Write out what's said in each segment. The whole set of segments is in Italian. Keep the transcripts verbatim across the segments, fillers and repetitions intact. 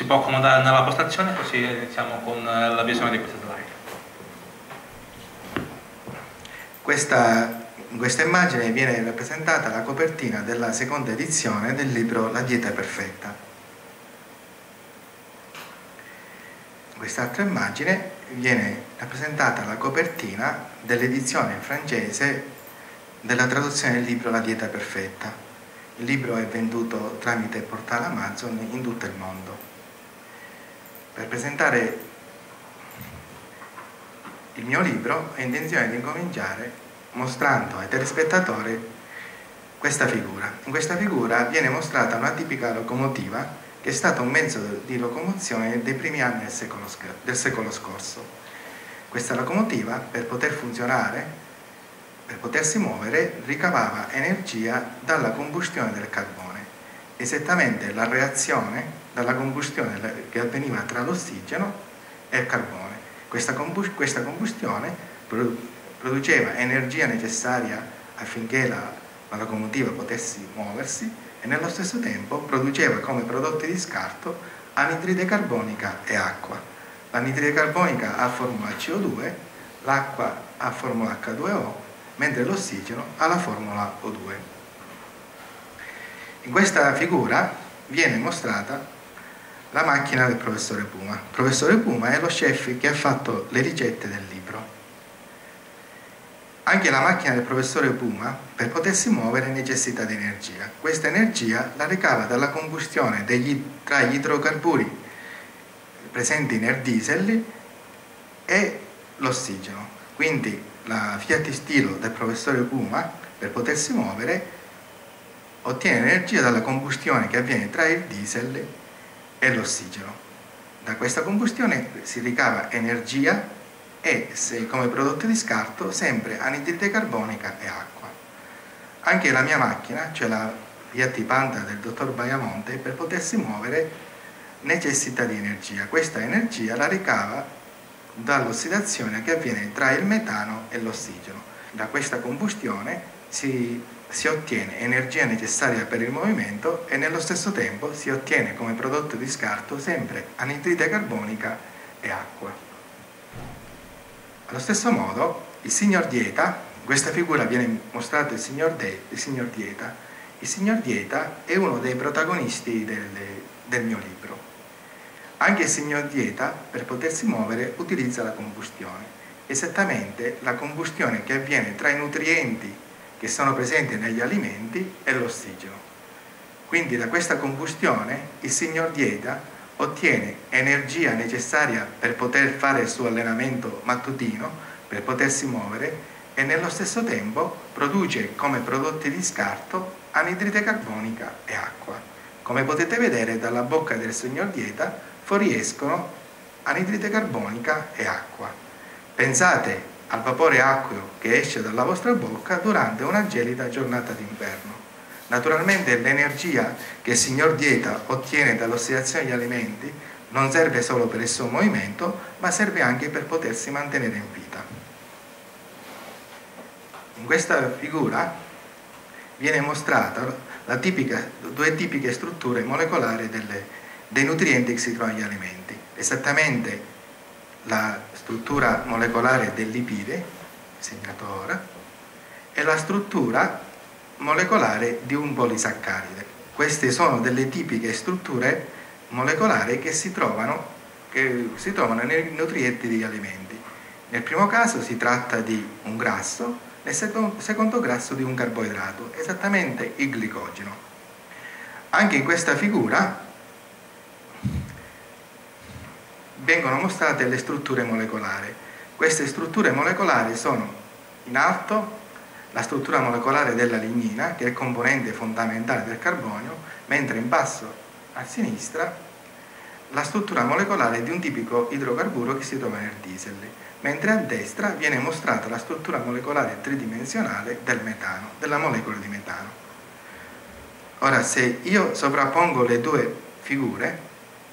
si può accomodare nella postazione, così iniziamo con la visione di questa slide. Questa, in questa immagine viene rappresentata la copertina della seconda edizione del libro La dieta perfetta. In quest'altra immagine viene rappresentata la copertina dell'edizione francese della traduzione del libro La dieta perfetta. Il libro è venduto tramite il portale Amazon in tutto il mondo. Per presentare il mio libro ho intenzione di incominciare mostrando ai telespettatori questa figura. In questa figura viene mostrata una tipica locomotiva che è stata un mezzo di locomozione dei primi anni del secolo, del secolo scorso. Questa locomotiva, per poter funzionare, per potersi muovere, ricavava energia dalla combustione del carbone, esattamente la reazione dalla combustione che avveniva tra l'ossigeno e il carbone. Questa, combust- questa combustione produ- produceva energia necessaria affinché la, la locomotiva potesse muoversi e nello stesso tempo produceva come prodotti di scarto anidride carbonica e acqua. L'anidride carbonica ha formula C O due, l'acqua ha formula H due O, mentre l'ossigeno ha la formula O due. In questa figura viene mostrata la macchina del professore Puma. Il professore Puma è lo chef che ha fatto le ricette del libro. Anche la macchina del professore Puma, per potersi muovere, necessita di energia. Questa energia la ricava dalla combustione degli, tra gli idrocarburi presenti nel diesel e l'ossigeno. Quindi la Fiat Stilo del professore Puma, per potersi muovere, ottiene energia dalla combustione che avviene tra il diesel e l'ossigeno. Da questa combustione si ricava energia e, se, come prodotto di scarto, sempre anidride carbonica e acqua. Anche la mia macchina, cioè la Fiat Panda del dottor Baiamonte, per potersi muovere necessita di energia. Questa energia la ricava dall'ossidazione che avviene tra il metano e l'ossigeno. Da questa combustione si si ottiene energia necessaria per il movimento e nello stesso tempo si ottiene come prodotto di scarto sempre anidride carbonica e acqua. Allo stesso modo il signor Dieta, in questa figura viene mostrato il signor, De, il signor Dieta, il signor Dieta è uno dei protagonisti del, del mio libro. Anche il signor Dieta, per potersi muovere, utilizza la combustione, esattamente la combustione che avviene tra i nutrienti che sono presenti negli alimenti e l'ossigeno. Quindi da questa combustione il signor Dieta ottiene energia necessaria per poter fare il suo allenamento mattutino, per potersi muovere, e nello stesso tempo produce come prodotti di scarto anidride carbonica e acqua. Come potete vedere dalla bocca del signor Dieta fuoriescono anidride carbonica e acqua. Pensate al vapore acqueo che esce dalla vostra bocca durante una gelida giornata d'inverno. Naturalmente l'energia che il signor Dieta ottiene dall'ossidazione degli alimenti non serve solo per il suo movimento, ma serve anche per potersi mantenere in vita. In questa figura viene mostrata la tipica, due tipiche strutture molecolari delle, dei nutrienti che si trovano negli alimenti. Esattamente la struttura molecolare del lipide, segnato ora, e la struttura molecolare di un polisaccaride. Queste sono delle tipiche strutture molecolari che si trovano, che si trovano nei nutrienti degli alimenti. Nel primo caso si tratta di un grasso, nel secondo, secondo grasso di un carboidrato, esattamente il glicogeno. Anche in questa figura vengono mostrate le strutture molecolari. Queste strutture molecolari sono in alto la struttura molecolare della lignina, che è il componente fondamentale del carbonio, mentre in basso a sinistra la struttura molecolare di un tipico idrocarburo che si trova nel diesel, mentre a destra viene mostrata la struttura molecolare tridimensionale del metano, della molecola di metano. Ora, se io sovrappongo le due figure,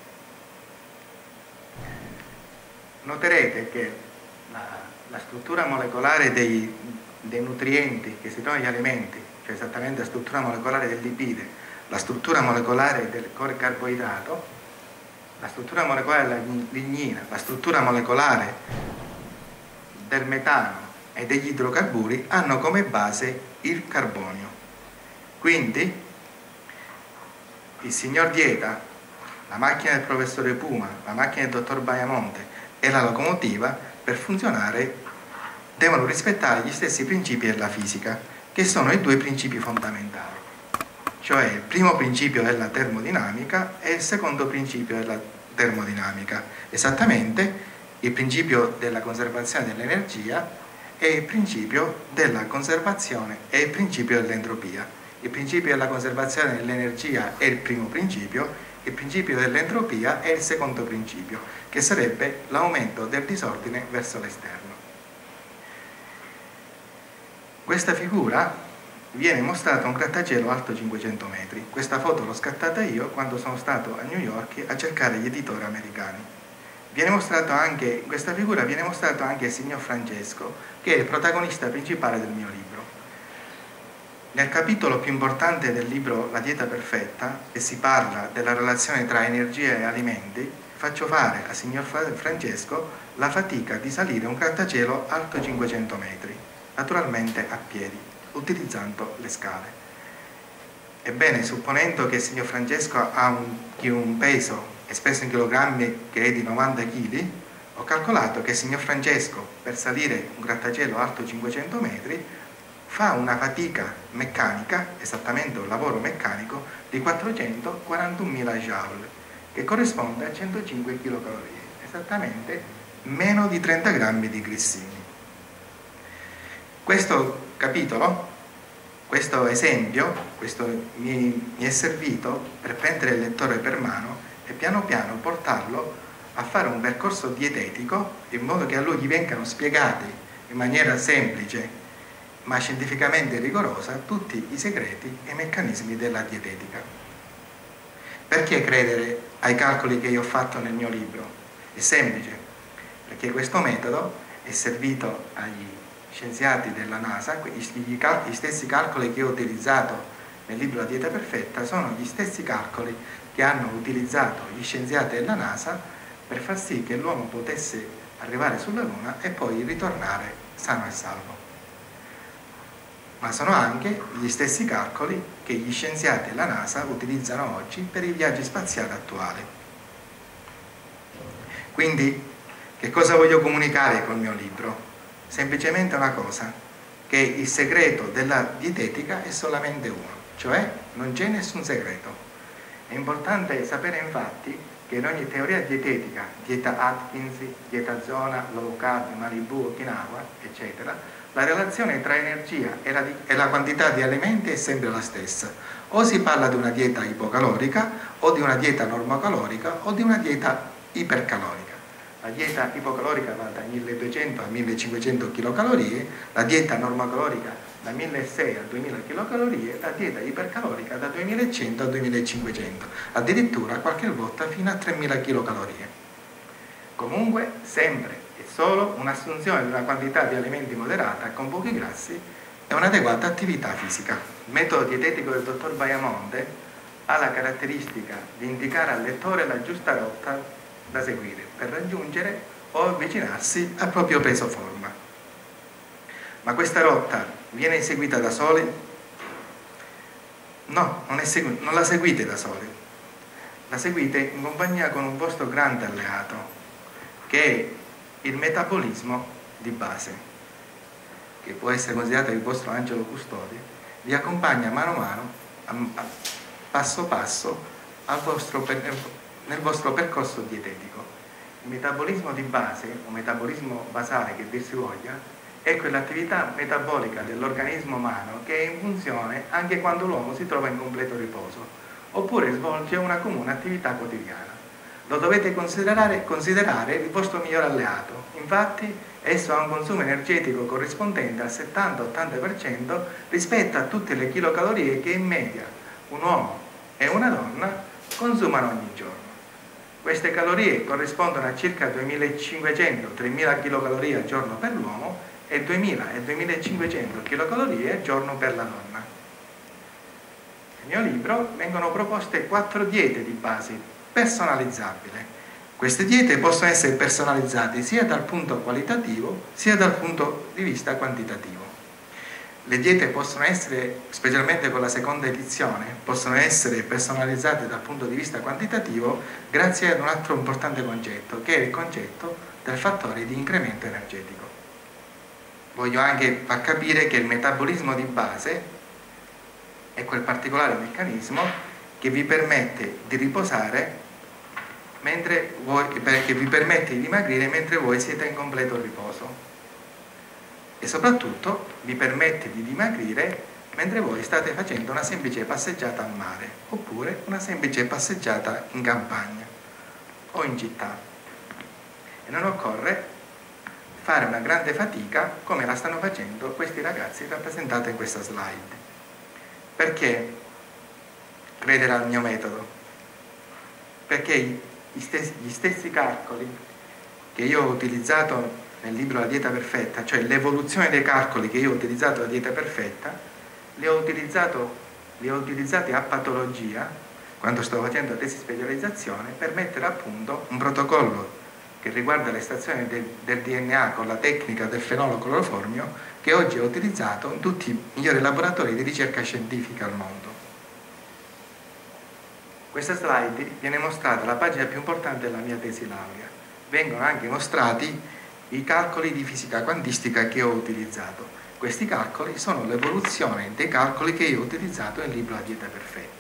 noterete che la, la struttura molecolare dei, dei nutrienti che si trovano negli alimenti, cioè esattamente la struttura molecolare del lipide, la struttura molecolare del carboidrato, la struttura molecolare della lignina, la struttura molecolare del metano e degli idrocarburi hanno come base il carbonio. Quindi il signor Dieta, la macchina del professore Puma, la macchina del dottor Baiamonte e la locomotiva, per funzionare devono rispettare gli stessi principi della fisica, che sono i due principi fondamentali, cioè il primo principio della termodinamica e il secondo principio della termodinamica, esattamente il principio della conservazione dell'energia e il principio della conservazione e il principio dell'entropia. Il principio della conservazione dell'energia è il primo principio, il principio dell'entropia è il secondo principio, che sarebbe l'aumento del disordine verso l'esterno. Questa figura viene mostrata a un grattacielo alto cinquecento metri. Questa foto l'ho scattata io quando sono stato a New York a cercare gli editori americani. Viene mostrato anche, in questa figura viene mostrato anche il signor Francesco, che è il protagonista principale del mio libro. Nel capitolo più importante del libro La dieta perfetta, e si parla della relazione tra energia e alimenti, faccio fare al signor Francesco la fatica di salire un grattacielo alto cinquecento metri, naturalmente a piedi, utilizzando le scale. Ebbene, supponendo che il signor Francesco ha un, un peso espresso in chilogrammi che è di novanta chili, ho calcolato che il signor Francesco, per salire un grattacielo alto cinquecento metri, fa una fatica meccanica, esattamente un lavoro meccanico, di quattrocentoquarantunomila joule, che corrisponde a centocinque chilocalorie, esattamente meno di trenta grammi di grissini. Questo capitolo, questo esempio, questo mi, mi è servito per prendere il lettore per mano e piano piano portarlo a fare un percorso dietetico in modo che a lui gli vengano spiegati in maniera semplice ma scientificamente rigorosa tutti i segreti e i meccanismi della dietetica. Perché credere ai calcoli che io ho fatto nel mio libro? È semplice, perché questo metodo è servito agli scienziati della NASA, gli stessi calcoli che ho utilizzato nel libro La dieta perfetta sono gli stessi calcoli che hanno utilizzato gli scienziati della NASA per far sì che l'uomo potesse arrivare sulla Luna e poi ritornare sano e salvo. Ma sono anche gli stessi calcoli che gli scienziati della NASA utilizzano oggi per i viaggi spaziali attuali. Quindi, che cosa voglio comunicare col mio libro? Semplicemente una cosa, che il segreto della dietetica è solamente uno, cioè non c'è nessun segreto. È importante sapere infatti che in ogni teoria dietetica, dieta Atkins, dieta zona, low carb, Malibu, Okinawa, eccetera, la relazione tra energia e la, e la quantità di alimenti è sempre la stessa. O si parla di una dieta ipocalorica, o di una dieta normocalorica, o di una dieta ipercalorica. La dieta ipocalorica va da milleduecento a millecinquecento chilocalorie, la dieta normocalorica da milleseicento a duemila chilocalorie, la dieta ipercalorica da duemilacento a duemilacinquecento, addirittura qualche volta fino a tremila chilocalorie. Comunque, sempre e solo un'assunzione di una quantità di alimenti moderata con pochi grassi e un'adeguata attività fisica. Il metodo dietetico del dottor Baiamonte ha la caratteristica di indicare al lettore la giusta rotta da seguire per raggiungere o avvicinarsi al proprio peso forma. Ma questa rotta viene eseguita da soli? No, non, è segu- non la seguite da soli, la seguite in compagnia con un vostro grande alleato, che è il metabolismo di base, che può essere considerato il vostro angelo custode, vi accompagna mano a mano, a, a, passo passo, al vostro per, nel vostro percorso dietetico. Il metabolismo di base, o metabolismo basale che dir si voglia, è quell'attività metabolica dell'organismo umano che è in funzione anche quando l'uomo si trova in completo riposo, oppure svolge una comune attività quotidiana. Lo dovete considerare, considerare il vostro migliore alleato. Infatti, esso ha un consumo energetico corrispondente al settanta ottanta per cento rispetto a tutte le chilocalorie che in media un uomo e una donna consumano ogni giorno. Queste calorie corrispondono a circa duemilacinquecento tremila chilocalorie al giorno per l'uomo e duemila e duemilacinquecento chilocalorie al giorno per la donna. Nel mio libro vengono proposte quattro diete di base personalizzabile. Queste diete possono essere personalizzate sia dal punto qualitativo sia dal punto di vista quantitativo. Le diete possono essere, specialmente con la seconda edizione, possono essere personalizzate dal punto di vista quantitativo grazie ad un altro importante concetto, che è il concetto del fattore di incremento energetico. Voglio anche far capire che il metabolismo di base è quel particolare meccanismo che vi permette di riposare mentre voi, che vi permette di dimagrire mentre voi siete in completo riposo, e soprattutto vi permette di dimagrire mentre voi state facendo una semplice passeggiata al mare oppure una semplice passeggiata in campagna o in città, e non occorre fare una grande fatica come la stanno facendo questi ragazzi rappresentati in questa slide. Perché credere al mio metodo? Perché gli stessi, gli stessi calcoli che io ho utilizzato nel libro La dieta perfetta, cioè l'evoluzione dei calcoli che io ho utilizzato nella dieta perfetta, li ho, utilizzato, li ho utilizzati a patologia quando sto facendo la tesi di specializzazione per mettere a punto un protocollo che riguarda l'estrazione del, del D N A con la tecnica del fenolo cloroformio, che oggi è utilizzato in tutti i migliori laboratori di ricerca scientifica al mondo. Questa slide viene mostrata la pagina più importante della mia tesi laurea. Vengono anche mostrati i calcoli di fisica quantistica che ho utilizzato. Questi calcoli sono l'evoluzione dei calcoli che io ho utilizzato nel libro La dieta perfetta.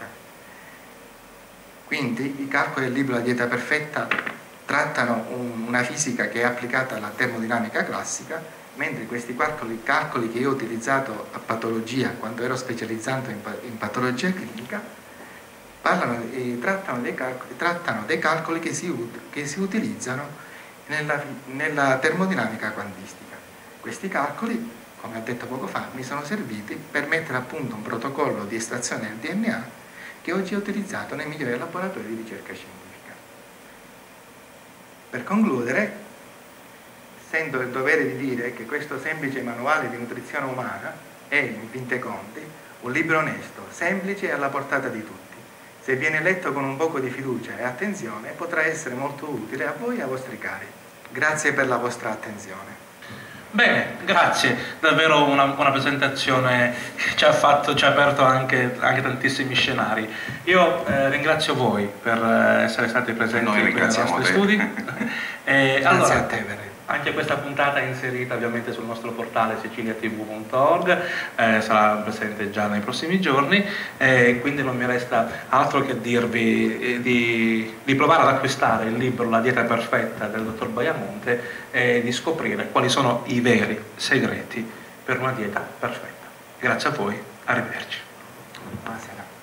Quindi i calcoli del libro La dieta perfetta trattano un, una fisica che è applicata alla termodinamica classica, mentre questi calcoli, calcoli che io ho utilizzato a patologia quando ero specializzato in, in patologia clinica parlano, eh, trattano, dei calcoli, trattano dei calcoli che si, che si utilizzano nella, nella termodinamica quantistica. Questi calcoli, come ho detto poco fa, mi sono serviti per mettere a punto un protocollo di estrazione del D N A che oggi è utilizzato nei migliori laboratori di ricerca scientifica. Per concludere, sento il dovere di dire che questo semplice manuale di nutrizione umana è, in fin dei conti, un libro onesto, semplice e alla portata di tutti. Se viene letto con un poco di fiducia e attenzione, potrà essere molto utile a voi e ai vostri cari. Grazie per la vostra attenzione. Bene, grazie, davvero una, una presentazione che ci ha fatto, ci ha aperto anche, anche tantissimi scenari. Io eh, ringrazio voi per essere stati presenti Noi qui nei nostri studi. E, Grazie allora, a te, Verena. Anche questa puntata è inserita ovviamente sul nostro portale sicilia t v punto org, eh, sarà presente già nei prossimi giorni, eh, quindi non mi resta altro che dirvi eh, di, di provare ad acquistare il libro La dieta perfetta del dottor Baiamonte e di scoprire quali sono i veri segreti per una dieta perfetta. Grazie a voi, arrivederci. Buonasera.